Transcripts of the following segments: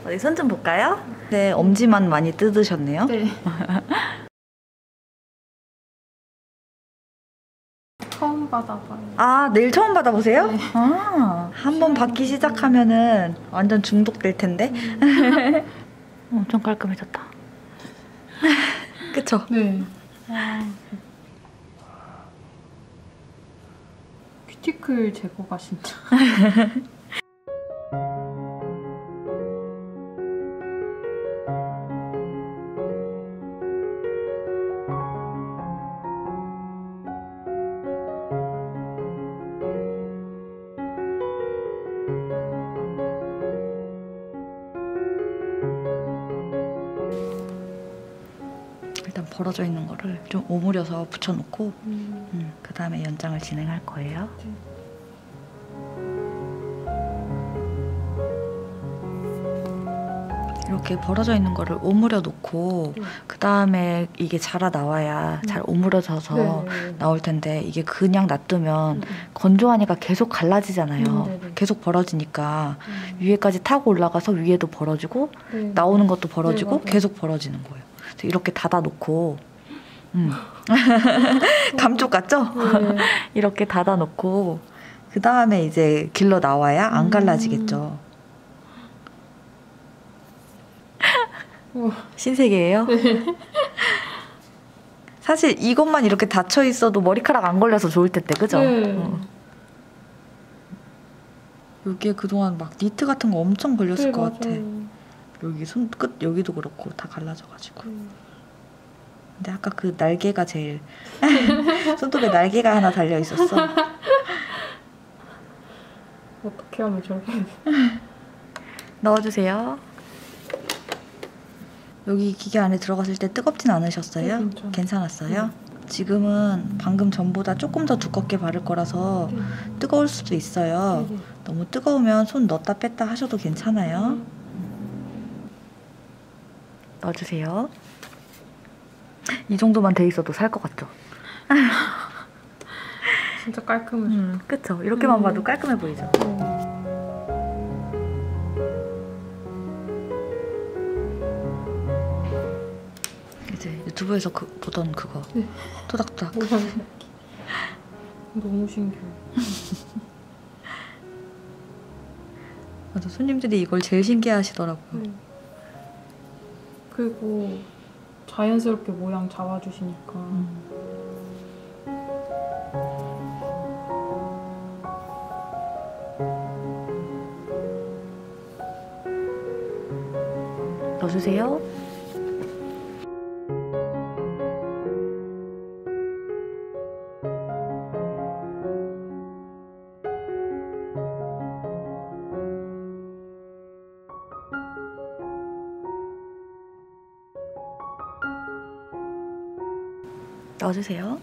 어디 손 좀 볼까요? 네, 엄지만 많이 뜯으셨네요. 네. 처음 받아봐요. 아, 내일 처음 받아보세요? 네. 아, 한번 받기 시작하면은 완전 중독될 텐데. 엄청 깔끔해졌다. 그쵸? 네. 큐티클 제거가 진짜. 일단 벌어져 있는 거를 좀 오므려서 붙여놓고 그 다음에 연장을 진행할 거예요. 네. 이렇게 벌어져 있는 거를 오므려 놓고 그 다음에 이게 자라 나와야 잘 오므려져서 나올 텐데 이게 그냥 놔두면 건조하니까 계속 갈라지잖아요. 계속 벌어지니까 위에까지 타고 올라가서 위에도 벌어지고 나오는 것도 벌어지고 계속 벌어지는 거예요. 그래서 이렇게 닫아 놓고 감쪽 같죠? 이렇게 닫아 놓고 그 다음에 이제 길러 나와야 안 갈라지겠죠. 신세계예요? 사실 이것만 이렇게 닫혀 있어도 머리카락 안 걸려서 좋을 텐데, 그죠? 여기에 그동안 막 니트 같은 거 엄청 걸렸을 것 같아. 여기 손끝 여기도 그렇고 다 갈라져가지고. 근데 아까 그 날개가 제일 손톱에 날개가 하나 달려 있었어. 어떻게 하면 저렇게 넣어주세요. 여기 기계 안에 들어갔을 때 뜨겁진 않으셨어요? 네, 괜찮았어요? 지금은 방금 전보다 조금 더 두껍게 바를 거라서 뜨거울 수도 있어요. 너무 뜨거우면 손 넣었다 뺐다 하셔도 괜찮아요. 넣어주세요. 이 정도만 돼 있어도 살 것 같죠? 진짜 깔끔해. 그쵸? 이렇게만 봐도 깔끔해 보이죠? 이제 유튜브에서 보던 그거 토닥토닥. 너무 신기해. 맞아, 손님들이 이걸 제일 신기해 하시더라고요. 그리고 자연스럽게 모양 잡아주시니까. 넣어주세요. 넣어주세요.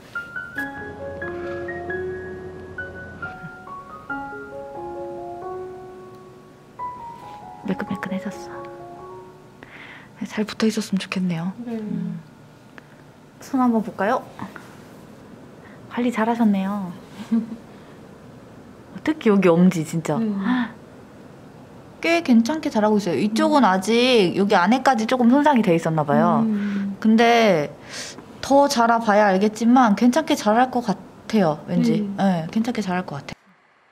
매끈매끈해졌어. 잘 붙어 있었으면 좋겠네요. 손 한번 볼까요? 관리 잘하셨네요. 특히 여기 엄지 진짜 꽤 괜찮게 잘하고 있어요. 이쪽은 아직 여기 안에까지 조금 손상이 돼 있었나 봐요. 근데 더 자라봐야 알겠지만 괜찮게 자랄 것 같아요. 왠지. 네, 괜찮게 자랄 것 같아요.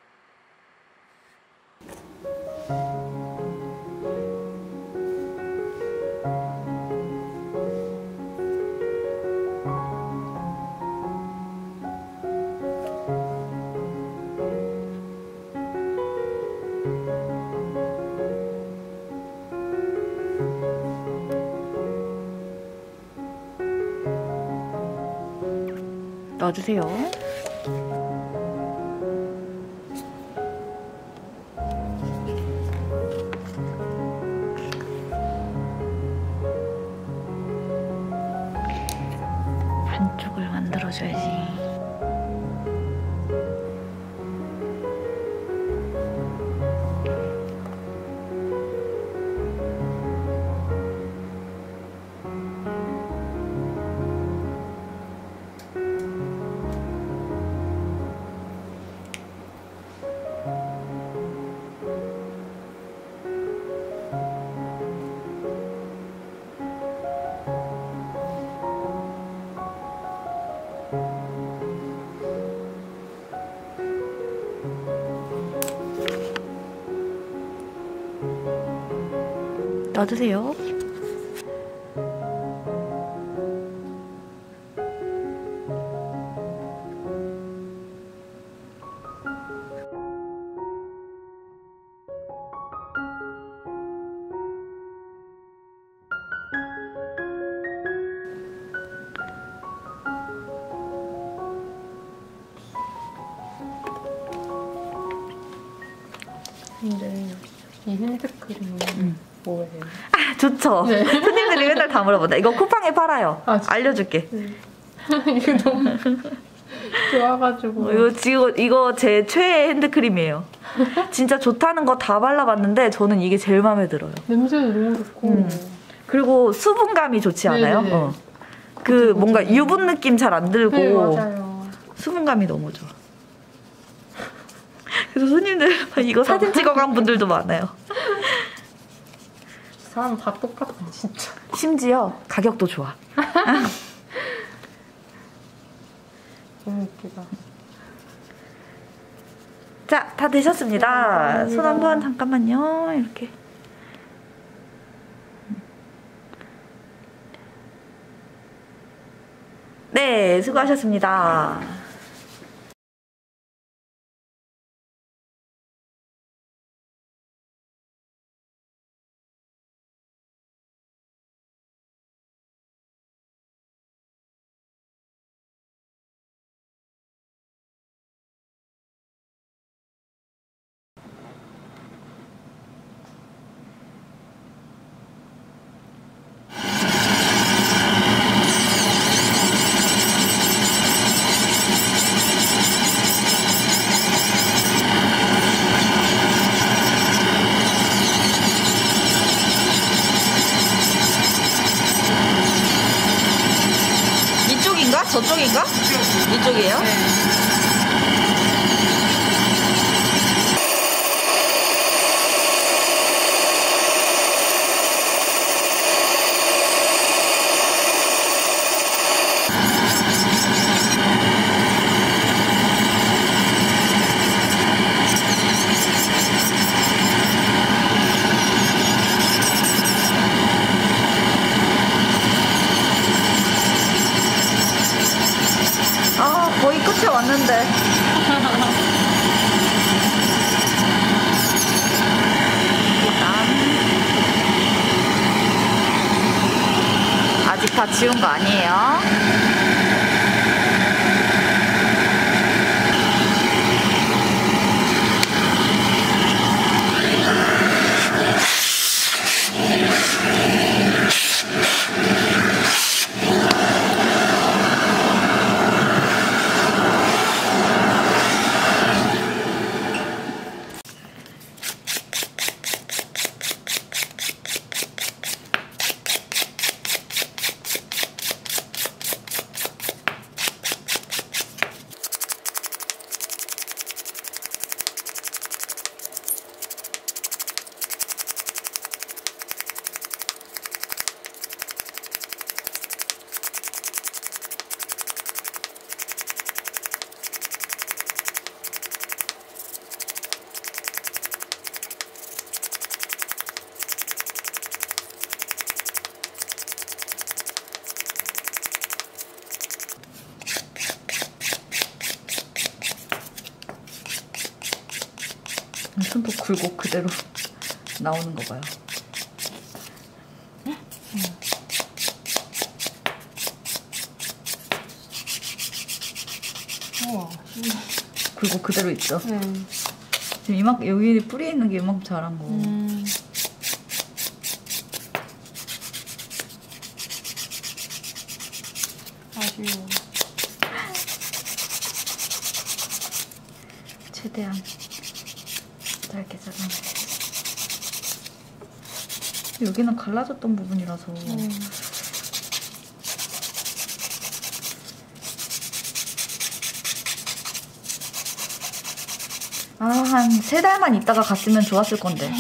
넣어주세요. 반쪽을 만들어줘야지. 놔두세요. 근데 이 핸드크림은 뭐예요? 아, 좋죠? 네. 손님들이 맨날 다 물어본다. 이거 쿠팡에 팔아요. 아, 진짜? 알려줄게. 네. 이거 너무 좋아가지고. 이거 제 최애 핸드크림이에요. 진짜 좋다는 거 다 발라봤는데 저는 이게 제일 마음에 들어요. 냄새도 너무 좋고. 그리고 수분감이 좋지 않아요? 네네. 그 뭔가 유분 느낌 잘 안 들고 네, 맞아요. 수분감이 너무 좋아. 그래서 손님들 이거 사진 찍어간 분들도 많아요. 사람 다 똑같아, 진짜. 심지어 가격도 좋아. 너무 웃기다. 자, 다 되셨습니다. 감사합니다. 손 한번 잠깐만요. 이렇게. 네, 수고하셨습니다. 이쪽인가? 저쪽인가? 이쪽이에요? 아, 거의 끝에 왔는데. 아직 다 지운 거 아니에요? 손톱 굴곡 그대로 나오는 거 봐요. 우와. 굴곡 그대로 있죠? 네. 지금 이만큼 여기 뿌리에 있는 게 이만큼 자란 거. 아쉬워. 최대한 짧게 잘라내. 여기는 갈라졌던 부분이라서. 아, 한 3달만 있다가 갔으면 좋았을 건데.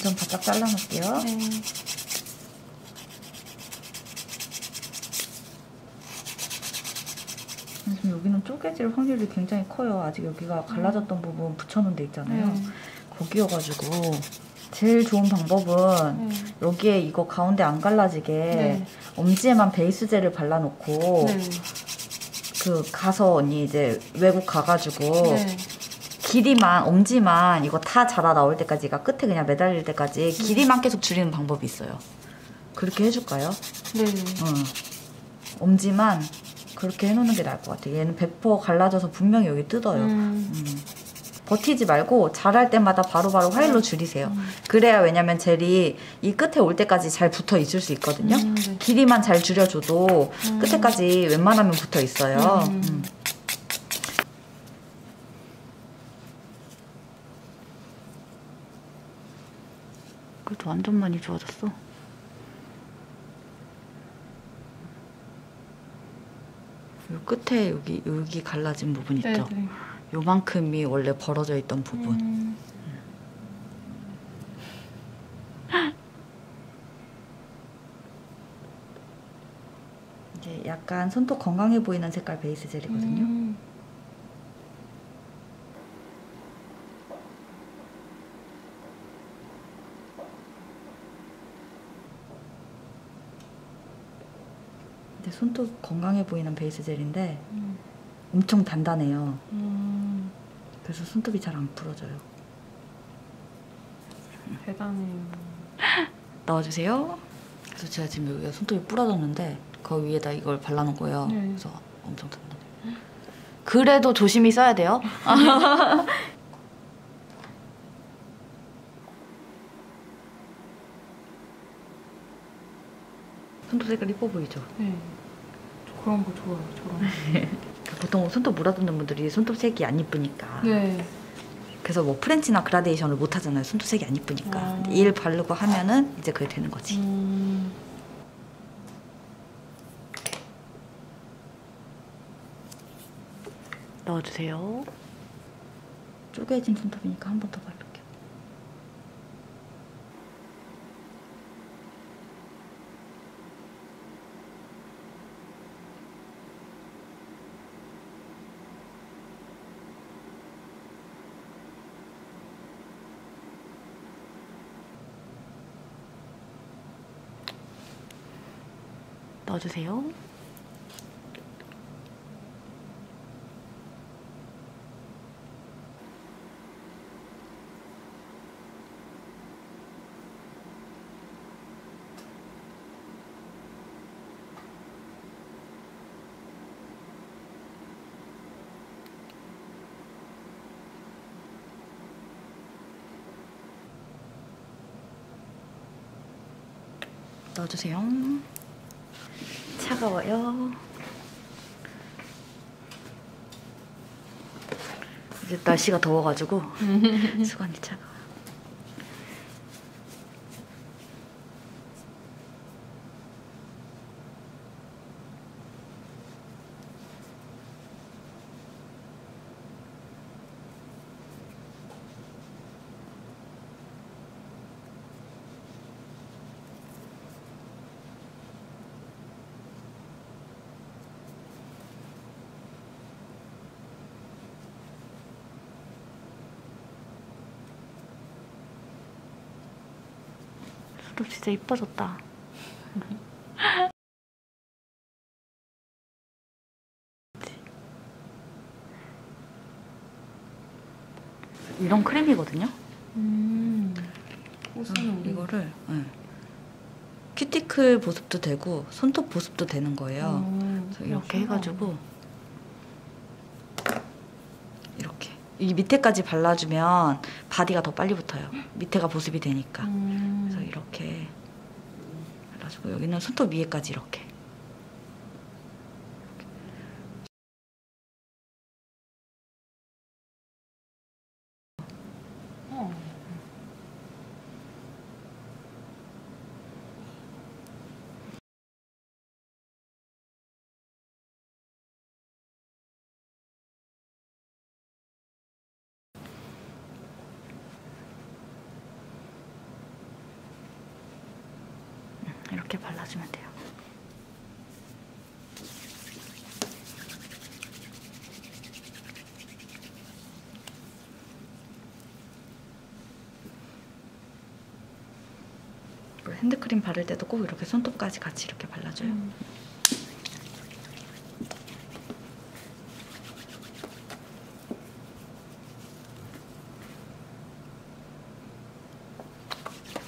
좀 바짝 잘라놓을게요. 네. 지금 여기는 쪼개질 확률이 굉장히 커요. 아직 여기가 갈라졌던 부분 붙여놓은 데 있잖아요. 거기여가지고 제일 좋은 방법은 여기에 이거 가운데 안 갈라지게 엄지에만 베이스 젤을 발라놓고 그 가서 언니 이제 외국 가가지고 길이만 엄지만 이거 다 자라 나올 때까지, 가 끝에 그냥 매달릴 때까지 길이만 계속 줄이는 방법이 있어요. 그렇게 해줄까요? 네. 엄지만 그렇게 해놓는 게 나을 것 같아요. 얘는 100% 갈라져서 분명히 여기 뜯어요. 버티지 말고 자랄 때마다 바로바로 화일로 줄이세요. 그래야, 왜냐면 젤이 이 끝에 올 때까지 잘 붙어 있을 수 있거든요. 길이만 잘 줄여줘도 끝에까지 웬만하면 붙어 있어요. 그래도 완전 많이 좋아졌어. 요 끝에 여기 갈라진 부분 있죠? 요만큼이 원래 벌어져 있던 부분. 이제 약간 손톱 건강해 보이는 색깔 베이스 젤이거든요. 근데 손톱 건강해 보이는 베이스 젤인데 엄청 단단해요. 그래서 손톱이 잘 안 부러져요. 대단해요. 넣어주세요. 그래서 제가 지금 여기가 손톱이 부러졌는데 그 위에다 이걸 발라놓은 거예요. 그래서 엄청 단단해요. 그래도 조심히 써야 돼요. 손톱 색깔 이뻐 보이죠? 네. 저 그런 거 좋아요. 저런 거. 보통 손톱 물어뜯는 분들이 손톱 색이 안 이쁘니까. 그래서 뭐 프렌치나 그라데이션을 못 하잖아요. 손톱 색이 안 이쁘니까. 근데 일 바르고 하면은 이제 그게 되는 거지. 넣어주세요. 쪼개진 손톱이니까 한 번 더 바를게요. 넣어주세요. 넣어주세요. 차가워요. 이제 날씨가 더워가지고 수건이 차가워. 손톱 진짜 이뻐졌다. 이런 크림이거든요. 이거를 큐티클 보습도 되고 손톱 보습도 되는 거예요. 그래서 이렇게 해가지고 이렇게 이 밑에까지 발라주면 바디가 더 빨리 붙어요. 밑에가 보습이 되니까. 그래서 이렇게 발라주고 여기는 손톱 위에까지 이렇게. 이렇게 발라주면 돼요. 핸드크림 바를 때도 꼭 이렇게 손톱까지 같이 이렇게 발라줘요.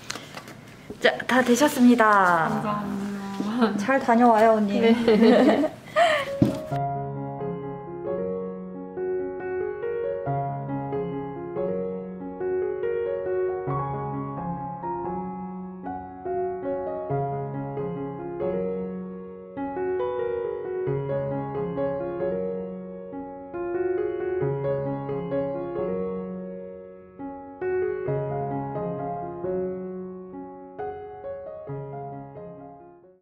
자, 다 되셨습니다. 감사합니다. 잘 다녀와요, 언니. 네.